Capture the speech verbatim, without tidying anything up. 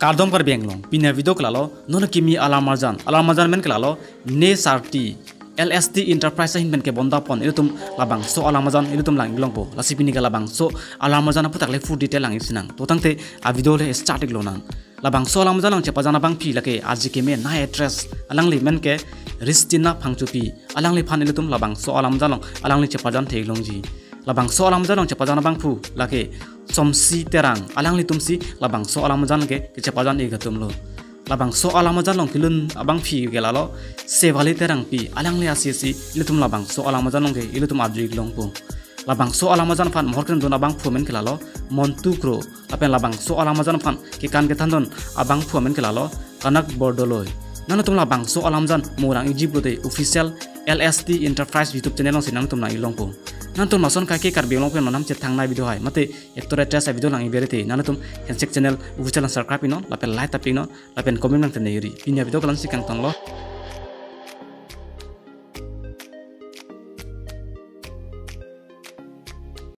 Kardom kar benglong pina video kelalo nono kimi alamarjan alamarjan men kelalo ne sarti L S D Enterprise hin ben ke bonda pon ilutum labang so alamarjan ilutum lang ilongpo lasipini ka labang so alamarjan putak le full detail lang isinang totangte a video le starting lonan labang so alamarjan lang chepajana bang pi lake ajike me na address alang li men ke ristina phangchupi alang li phan ilutum labang so alamarjan long alang li chepajan theilongji labang so alamarjan long chepajana bang phu lake somsi terang alang li tumsi labang so alamarjan ke chepajan e gatum lo labang so alamarjan long kilun abang phi gelalo sevali terang pi alang li asisi ilutum labang so alamarjan long ke ilutum abjig long pu labang so alamarjan phan morken don abang phumen kelalo montu kro apen labang so alamarjan phan ki kan ke thandon abang phumen kelalo kanak bordoloi nano tum labang so alamarjan morang ijibute official L S D Enterprise YouTube channel long sinang tum na ilong pu nantum mason ka ke kar belong pe manam che thang na video hai mate ektor address video lang iberete nanatum hensek channel official subscribe ino lapen like tapino lapen comment nang tene yuri pinya video kalan sikang tong lo